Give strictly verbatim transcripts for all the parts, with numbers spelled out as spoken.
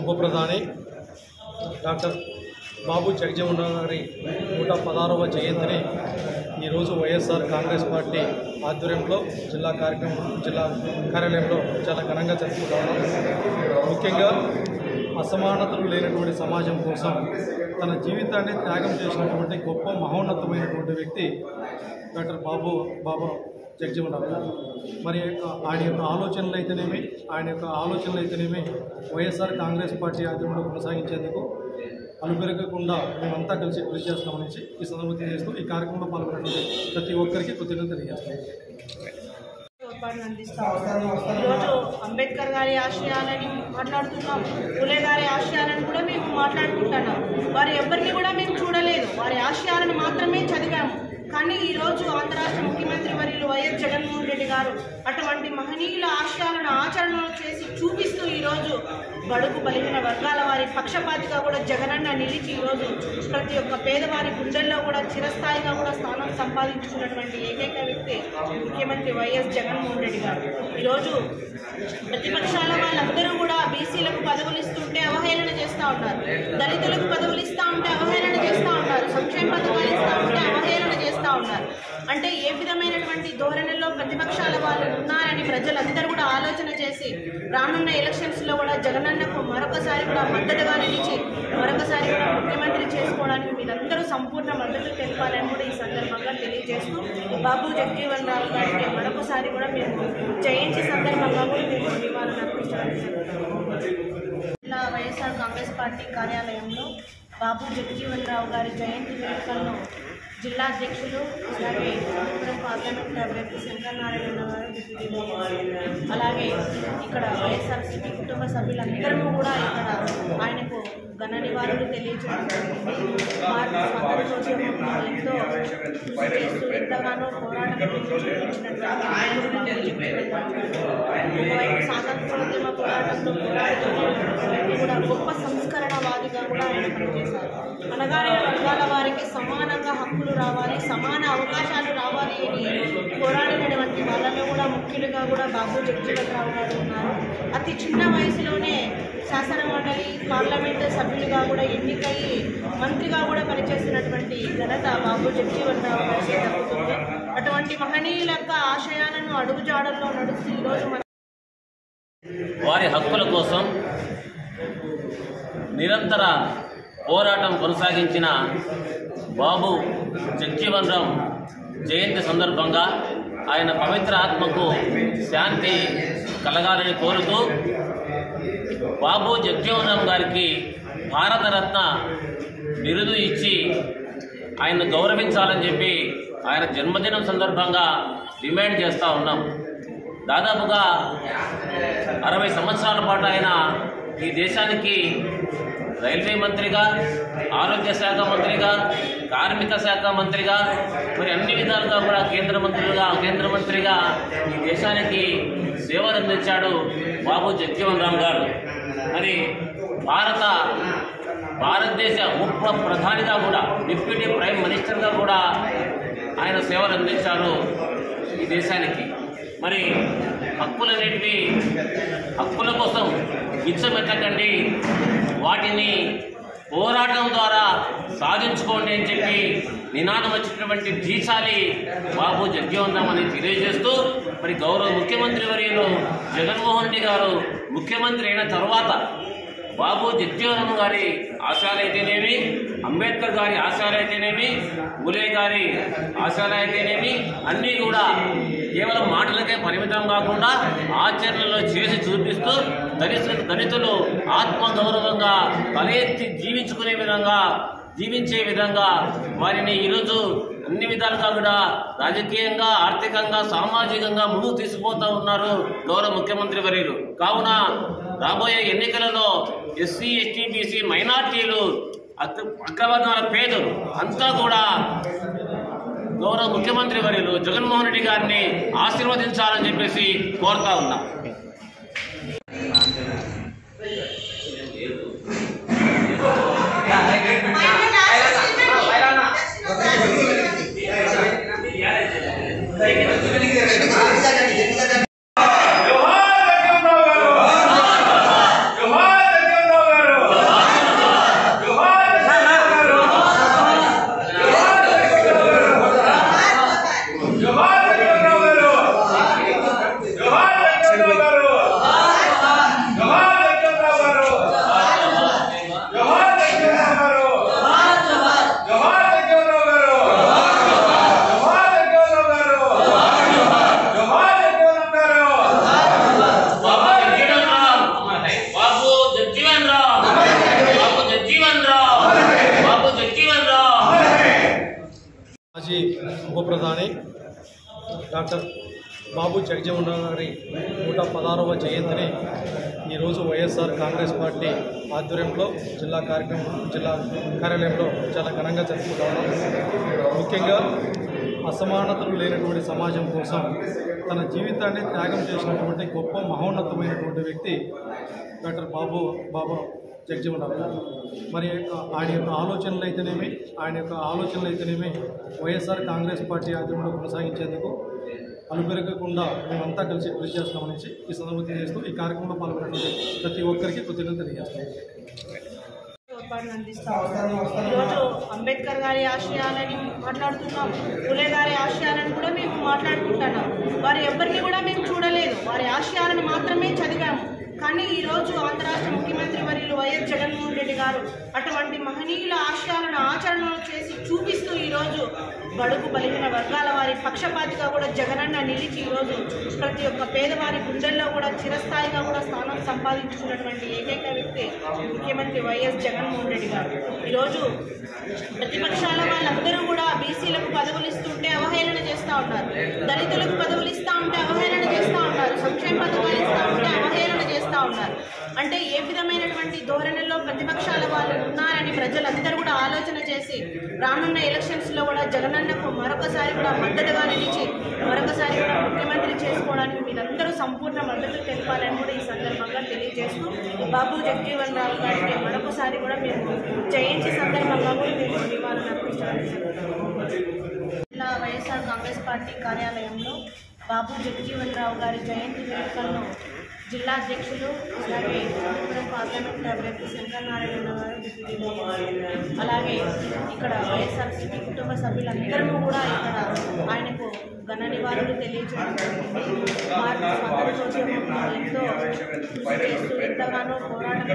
ఉప ప్రధాని డాక్టర్ బాబు జగజీవన్ రావు గారి నూట పదహారవ జయంతిని ఈరోజు వైఎస్ఆర్ కాంగ్రెస్ పార్టీ ఆధ్వర్యంలో జిల్లా కార్యక్రమం జిల్లా కార్యాలయంలో చాలా ఘనంగా జరుపుకుంటాము. ముఖ్యంగా అసమానతలు లేనటువంటి సమాజం కోసం తన జీవితాన్ని త్యాగం చేసినటువంటి గొప్ప మహోన్నతమైనటువంటి వ్యక్తి డాక్టర్ బాబు బాబు జగజీవన్ రావు గారు. మరి ఆయన యొక్క ఆలోచనలు అయితేనేమి ఆయన యొక్క ఆలోచనలు అయితేనేమి వైఎస్ఆర్ కాంగ్రెస్ పార్టీ ఆధ్వర్యంలో కొనసాగించేందుకు అనుపెరగకుండా మేమంతా కలిసి కృషి చేస్తామనేసి ఈ సందర్భంగా తెలియజేస్తూ ఈ కార్యక్రమంలో పాల్గొన్నటువంటి ప్రతి ఒక్కరికి కృతజ్ఞతలు తెలియజేస్తాం. ఈరోజు అంబేద్కర్ గారి ఆశయాలని మాట్లాడుతున్నాం, పులే గారి ఆశయాలను కూడా మేము మాట్లాడుకుంటున్నాం. వారి ఎవరిని కూడా మేము చూడలేదు, వారి ఆశయాలను మాత్రమే చదివాము. కానీ ఈరోజు ఆంధ్ర రాష్ట్ర ముఖ్యమంత్రి వర్యులు వైఎస్ జగన్మోహన్ రెడ్డి గారు అటువంటి మహనీయుల ఆశయాలను ఆచరణలో చేసి చూపిస్తూ ఈరోజు బడుగు బలిగిన వర్గాల వారి పక్షపాతిగా కూడా జగనన్న నిలిచి ఈరోజు ప్రతి ఒక్క పేదవారి గుండెల్లో కూడా చిరస్థాయిగా కూడా స్థానం సంపాదించుకున్నటువంటి ఏకైక వ్యక్తి ముఖ్యమంత్రి వైఎస్ జగన్మోహన్ రెడ్డి గారు. ఈరోజు ప్రతిపక్షాల వాళ్ళందరూ కూడా బీసీలకు పదవులు ఇస్తుంటే అవహేళన చేస్తూ ఉన్నారు, దళితులకు పదవులు ఇస్తూ ఉంటే అవహేళన చేస్తూ ఉన్నారు, సంక్షేమ పథకాలు ఇస్తూ ఉంటే అవహేళన చేస్తూ ఉన్నారు. అంటే ఏ విధమైనటువంటి ధోరణిలో ప్రతిపక్షాల వాళ్ళు ఉన్నారని ప్రజలందరూ కూడా ఆలోచన చేసి రానున్న ఎలక్షన్స్లో కూడా జగనన్నకు మరొకసారి కూడా మద్దతుగా నిలిచి మరొకసారి కూడా ముఖ్యమంత్రి చేసుకోవడానికి మీరందరూ సంపూర్ణ మద్దతు తెలపాలని కూడా ఈ సందర్భంగా తెలియజేస్తూ బాబు జగజీవన్ రావు గారికి మరొకసారి కూడా మేము జయంతి సందర్భంగా కూడా మేము నివాళులు అర్పించడం ఇలా వైఎస్ఆర్ కాంగ్రెస్ పార్టీ కార్యాలయంలో బాబు జగజీవన్ రావు గారి జయంతి వేడుకలను జిల్లా అధ్యక్షులు అలాగే అనంతపురం పార్లమెంట్ అభ్యర్థి శంకరనారాయణ గారు డిప్యూటీ మేయర్ అలాగే ఇక్కడ వైఎస్ఆర్సీపీ కుటుంబ సభ్యులందరూ కూడా ఇక్కడ ఆయనకు ఘన నివాళులు తెలియజేయడం జరిగింది. భారత స్వాతంత్రోద్యమంలో ఎంతో కృషి చేస్తూ ఎంతగానో పోరాటం ఒకవైపు స్వాతంత్రోద్యమ పోరాటంలో పోరాడుతూ కూడా గొప్ప సంస్కరణవాదిగా కూడా ఆయన పనిచేశారు. అనగారిన వర్గాల వారికి సమానంగా హక్కులు రావాలి, సమాన అవకాశాలు రావాలి అని పోరాడినటువంటి వాళ్ళలో కూడా ముఖ్యులుగా కూడా బాబు జగజీవన్ రావు గారు ఉన్నారు. అతి చిన్న వయసులోనే శాసన మండలి పార్లమెంటు సభ్యులుగా కూడా ఎన్నికయ్యి మంత్రిగా కూడా పనిచేస్తున్నటువంటి ఘనత బాబు జగజీవన్ రావు గారికి దక్కుతుంది. అటువంటి మహనీయుల యొక్క ఆశయాలను అడుగుజాడల్లో నడుస్తూ ఈరోజు మన వారి హక్కుల కోసం నిరంతర పోరాటం కొనసాగించిన బాబు జగజీవన్ రావు జయంతి సందర్భంగా ఆయన పవిత్ర ఆత్మకు శాంతి కలగాలని కోరుతూ బాబు జగజీవన్ రావు గారికి భారతరత్న బిరుదు ఇచ్చి ఆయన గౌరవించాలని చెప్పి ఆయన జన్మదినం సందర్భంగా డిమాండ్ చేస్తూ ఉన్నాం. దాదాపుగా అరవై సంవత్సరాల పాటు ఆయన ఈ దేశానికి రైల్వే మంత్రిగా, ఆరోగ్య శాఖ మంత్రిగా, కార్మిక శాఖ మంత్రిగా, మరి అన్ని విధాలుగా కూడా కేంద్ర మంత్రులుగా కేంద్ర మంత్రిగా ఈ దేశానికి సేవలు అందించాడు బాబు జగజీవన్ రావు గారు. మరి భారత భారతదేశ ఉప ప్రధానిగా కూడా డిప్యూటీ ప్రైమ్ మినిస్టర్గా కూడా ఆయన సేవలు అందించారు ఈ దేశానికి. మరి హక్కులనేటివి హక్కుల కోసం ఇచ్చమెట్టకండి, వాటిని పోరాటం ద్వారా సాధించుకోండి అని చెప్పి నినాదం వచ్చినటువంటి ధీశాలి బాబు జగజీవన్ రావు అని తెలియజేస్తూ మరి గౌరవ ముఖ్యమంత్రి వర్యులు జగన్మోహన్ రెడ్డి గారు ముఖ్యమంత్రి అయిన తర్వాత బాబు జగజీవన్ రావు గారి ఆశయాలైతేనేమి, అంబేద్కర్ గారి ఆశయాలైతేనేమి, పులే గారి ఆశయాలైతేనేమి అన్నీ కూడా కేవలం మాటలకే పరిమితం కాకుండా ఆచరణలో చేసి చూపిస్తూ దళిత దళితులు ఆత్మగౌరవంగా తల ఎత్తి జీవించుకునే విధంగా జీవించే విధంగా వారిని ఈరోజు అన్ని విధాలుగా కూడా రాజకీయంగా, ఆర్థికంగా, సామాజికంగా ముందుకు తీసుకుపోతూ ఉన్నారు గౌరవ ముఖ్యమంత్రి వర్యులు. కావున రాబోయే ఎన్నికలలో ఎస్సీ, ఎస్టీ, బీసీ మైనార్టీలు, అగ్రవర్ణాల పేదలు అంతా కూడా గౌరవ ముఖ్యమంత్రి వర్యులు జగన్మోహన్ రెడ్డి గారిని ఆశీర్వదించాలని చెప్పేసి కోరుతా ఉన్నాం. జగజీవన్ గారి నూట పదహారవ జయంతిని ఈరోజు వైఎస్ఆర్ కాంగ్రెస్ పార్టీ ఆధ్వర్యంలో జిల్లా కార్యక్రమం జిల్లా కార్యాలయంలో చాలా ఘనంగా జరుపుకుంటాము. ముఖ్యంగా అసమానతలు లేనటువంటి సమాజం కోసం తన జీవితాన్ని త్యాగం చేసినటువంటి గొప్ప మహోన్నతమైనటువంటి వ్యక్తి డాక్టర్ బాబు బాబా జగజీవన్ రావు గారు. మరి ఆయన యొక్క ఆలోచనలు అయితేనేమి ఆయన యొక్క ఆలోచనలు అయితేనేమి వైఎస్ఆర్ కాంగ్రెస్ పార్టీ ఆధ్వర్యంలో కొనసాగించేందుకు అనుపెరగకుండా మేమంతా కలిసి కృషి చేస్తామనేసి ఈ సందర్భంగా తెలియజేస్తూ ఈ కార్యక్రమంలో పాల్గొన్నటువంటి ప్రతి ఒక్కరికి కృతజ్ఞతలు తెలియజేస్తాం. ఈరోజు అంబేద్కర్ గారి ఆశయాలని మాట్లాడుతున్నాం, పులే గారి ఆశయాలను కూడా మేము మాట్లాడుకుంటున్నాం. వారి ఎవ్వరిని కూడా మేము చూడలేదు, వారి ఆశయాలను మాత్రమే చదివాము. కానీ ఈరోజు ఆంధ్ర రాష్ట్ర ముఖ్యమంత్రి వర్యులు వైఎస్ జగన్మోహన్ రెడ్డి గారు అటువంటి మహనీయుల ఆశయాలను ఆచరణలో చేసి చూపిస్తూ ఈరోజు బడుగు బలిగిన వర్గాల వారి పక్షపాతిగా కూడా జగనన్న నిలిచి ఈరోజు ప్రతి ఒక్క పేదవారి గుండెల్లో కూడా చిరస్థాయిగా కూడా స్థానం సంపాదించుకున్నటువంటి ఏకైక వ్యక్తి ముఖ్యమంత్రి వైఎస్ జగన్మోహన్ రెడ్డి గారు. ఈరోజు ప్రతిపక్షాల వాళ్ళందరూ కూడా బీసీలకు పదవులు ఇస్తుంటే అవహేళన చేస్తూ ఉన్నారు, దళితులకు పదవులు ఇస్తూ ఉంటే అవహేళన చేస్తూ ఉన్నారు, సంక్షేమ పథకాలు ఇస్తూ ఉంటే అవహేళన చేస్తూ ఉన్నారు. అంటే ఏ విధమైనటువంటి ధోరణిలో ప్రతిపక్షాల వాళ్ళు ఉన్నారని ప్రజలందరూ కూడా ఆలోచన చేసి రానున్న ఎలక్షన్స్లో కూడా జగనన్నకు మరొకసారి కూడా మద్దతుగా నిలిచి మరొకసారి కూడా ముఖ్యమంత్రి చేసుకోవడానికి మీరందరూ సంపూర్ణ మద్దతు తెలపాలని కూడా ఈ సందర్భంగా తెలియజేస్తూ బాబు జగజీవన్ రావు గారికి మరొకసారి కూడా మేము జయంతి సందర్భంగా కూడా మేము నివాళులు అర్పించడానికి జిల్లా వైఎస్ఆర్ కాంగ్రెస్ పార్టీ కార్యాలయంలో బాబు జగజీవన్ రావు గారి జయంతి వేడుకలను జిల్లా అధ్యక్షులు అలాగే అనంతపురం పార్లమెంట్ అభ్యర్థి శంకరనారాయణ గారు డిప్యూటీ మేయర్ అలాగే ఇక్కడ వైఎస్ఆర్సీపీ కుటుంబ సభ్యులందరూ కూడా ఇక్కడ ఆయనకు ఘన నివాళులు తెలియజేయడం జరిగింది. భారత స్వాతంత్రోద్యమంలో ఎంతో కృషి చేస్తూ ఎంతగానో పోరాటం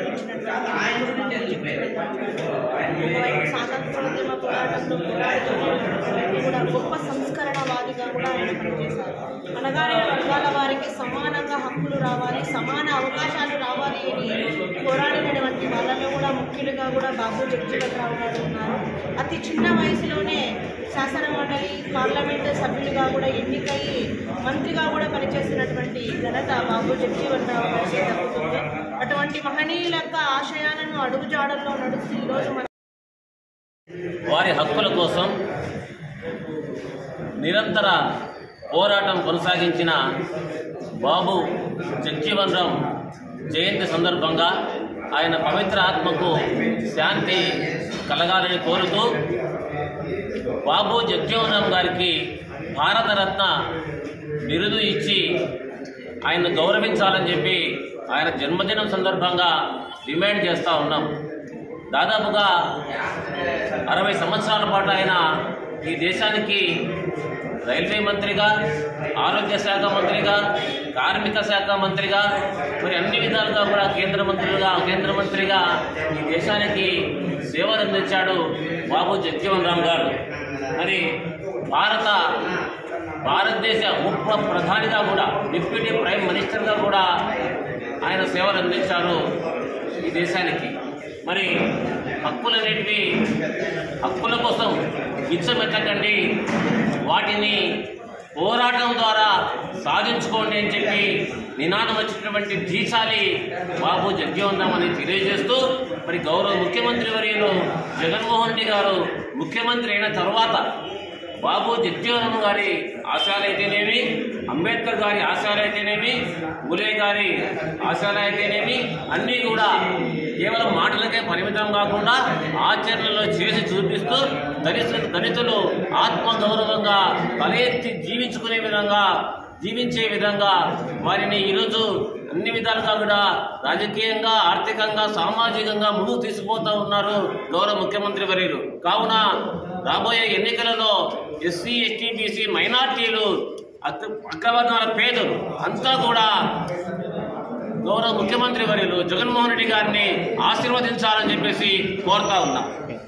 ఒకవైపు స్వాతంత్రోద్యమ పోరాటంలో పోరాడుతూ కూడా గొప్ప సంస్కరణవాదిగా కూడా ఆయన పనిచేశారు. అనగారిన వర్గాల వారికి సమానంగా హక్కులు రావాలి, సమాన అవకాశాలు రావాలి అని పోరాడినటువంటి వాళ్ళలో కూడా ముఖ్యులుగా కూడా బాబు జగజీవన్ రావు గారు ఉన్నారు. అతి చిన్న వయసులోనే శాసన మండలి పార్లమెంటు సభ్యులుగా కూడా ఎన్నికయ్యి మంత్రిగా కూడా పనిచేసినటువంటి ఘనత బాబు జగజీవన్ రావు గారికి దక్కుతుంది. అటువంటి మహనీయుల యొక్క ఆశయాలను అడుగుజాడల్లో నడుస్తూ ఈరోజు మన వారి హక్కుల కోసం నిరంతర పోరాటం కొనసాగించిన బాబు జగజీవన్ రావు జయంతి సందర్భంగా ఆయన పవిత్ర ఆత్మకు శాంతి కలగాలని కోరుతూ బాబు జగజీవన్ రావు గారికి భారతరత్న బిరుదు ఇచ్చి ఆయన గౌరవించాలని చెప్పి ఆయన జన్మదినం సందర్భంగా డిమాండ్ చేస్తూ ఉన్నాం. దాదాపుగా అరవై సంవత్సరాల పాటు ఆయన ఈ దేశానికి రైల్వే మంత్రిగా, ఆరోగ్య శాఖ మంత్రిగా, కార్మిక శాఖ మంత్రిగా, మరి అన్ని విధాలుగా కూడా కేంద్ర మంత్రులుగా కేంద్ర మంత్రిగా ఈ దేశానికి సేవలు అందించాడు బాబు జగజీవన్ రావు గారు. మరి భారత భారతదేశ ఉప ప్రధానిగా కూడా, డిప్యూటీ ప్రైమ్ మినిస్టర్గా కూడా ఆయన సేవలు అందించారు ఈ దేశానికి. మరి హక్కులనేటివి హక్కుల కోసం ఇచ్చమెత్తకండి, వాటిని పోరాటం ద్వారా సాధించుకోండి అని చెప్పి నినాదం వచ్చినటువంటి ధీశాలి బాబు జగజీవన్ రావు అని తెలియజేస్తూ, మరి గౌరవ ముఖ్యమంత్రి వర్యులు జగన్మోహన్ రెడ్డి గారు ముఖ్యమంత్రి అయిన తర్వాత బాబు జగజీవన్ రావు గారి ఆశయాలైతేనేమి, అంబేద్కర్ గారి ఆశయాలైతేనేమి, పులే గారి ఆశయాలైతేనేమి అన్నీ కూడా కేవలం మాటలకే పరిమితం కాకుండా ఆచరణలో చేసి చూపిస్తూ దళిత దళితులు ఆత్మగౌరవంగా తల ఎత్తి జీవించుకునే విధంగా జీవించే విధంగా వారిని ఈరోజు అన్ని విధాలుగా కూడా రాజకీయంగా, ఆర్థికంగా, సామాజికంగా ముందుకు తీసుకుపోతూ ఉన్నారు గౌరవ ముఖ్యమంత్రి వర్యులు. కావున రాబోయే ఎన్నికలలో ఎస్సీ, ఎస్టీ, బీసీ మైనార్టీలు, అగ్రవర్ణాల పేదలు అంతా కూడా గౌరవ ముఖ్యమంత్రి వర్యులు జగన్మోహన్ రెడ్డి గారిని ఆశీర్వదించాలని చెప్పేసి కోరుతా ఉన్నా.